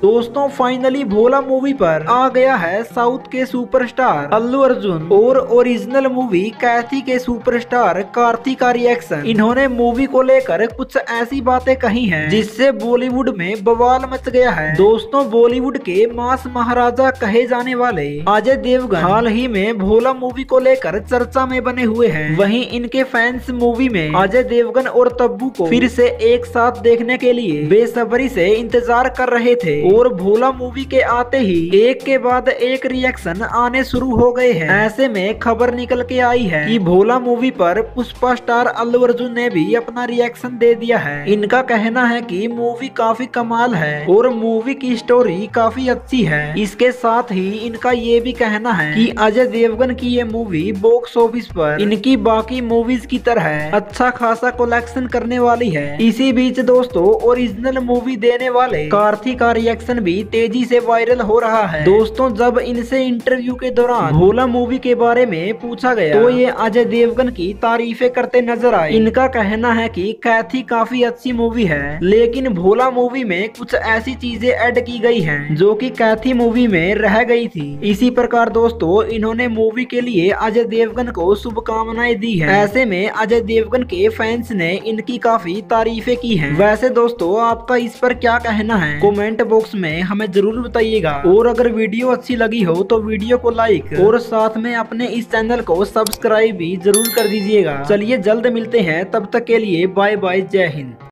दोस्तों फाइनली भोला मूवी पर आ गया है साउथ के सुपरस्टार अल्लू अर्जुन और ओरिजिनल मूवी कैथी के सुपरस्टार कार्तिक का रिएक्शन। इन्होंने मूवी को लेकर कुछ ऐसी बातें कही हैं जिससे बॉलीवुड में बवाल मच गया है। दोस्तों बॉलीवुड के मास महाराजा कहे जाने वाले अजय देवगन हाल ही में भोला मूवी को लेकर चर्चा में बने हुए हैं। वहीं इनके फैंस मूवी में अजय देवगन और तब्बू को फिर से एक साथ देखने के लिए बेसब्री से इंतजार कर रहे थे और भोला मूवी के आते ही एक के बाद एक रिएक्शन आने शुरू हो गए हैं। ऐसे में खबर निकल के आई है कि भोला मूवी पर पुष्पा स्टार अल्लू अर्जुन ने भी अपना रिएक्शन दे दिया है। इनका कहना है कि मूवी काफी कमाल है और मूवी की स्टोरी काफी अच्छी है। इसके साथ ही इनका ये भी कहना है कि अजय देवगन की ये मूवी बॉक्स ऑफिस पर इनकी बाकी मूवीज की तरह अच्छा खासा कलेक्शन करने वाली है। इसी बीच दोस्तों ओरिजिनल मूवी देने वाले कार्तिक का रिएक्शन भी तेजी से वायरल हो रहा है। दोस्तों जब इनसे इंटरव्यू के दौरान भोला मूवी के बारे में पूछा गया तो ये अजय देवगन की तारीफें करते नजर आए। इनका कहना है कि कैथी काफी अच्छी मूवी है लेकिन भोला मूवी में कुछ ऐसी चीजें ऐड की गई हैं जो कि कैथी मूवी में रह गई थी। इसी प्रकार दोस्तों इन्होंने मूवी के लिए अजय देवगन को शुभकामनाएं दी है। ऐसे में अजय देवगन के फैंस ने इनकी काफी तारीफें की हैं। वैसे दोस्तों आपका इस पर क्या कहना है कमेंट बॉक्स में हमें जरूर बताइएगा और अगर वीडियो अच्छी लगी हो तो वीडियो को लाइक और साथ में अपने इस चैनल को सब्सक्राइब भी जरूर कर दीजिएगा। चलिए जल्द मिलते हैं, तब तक के लिए बाय बाय, जय हिंद।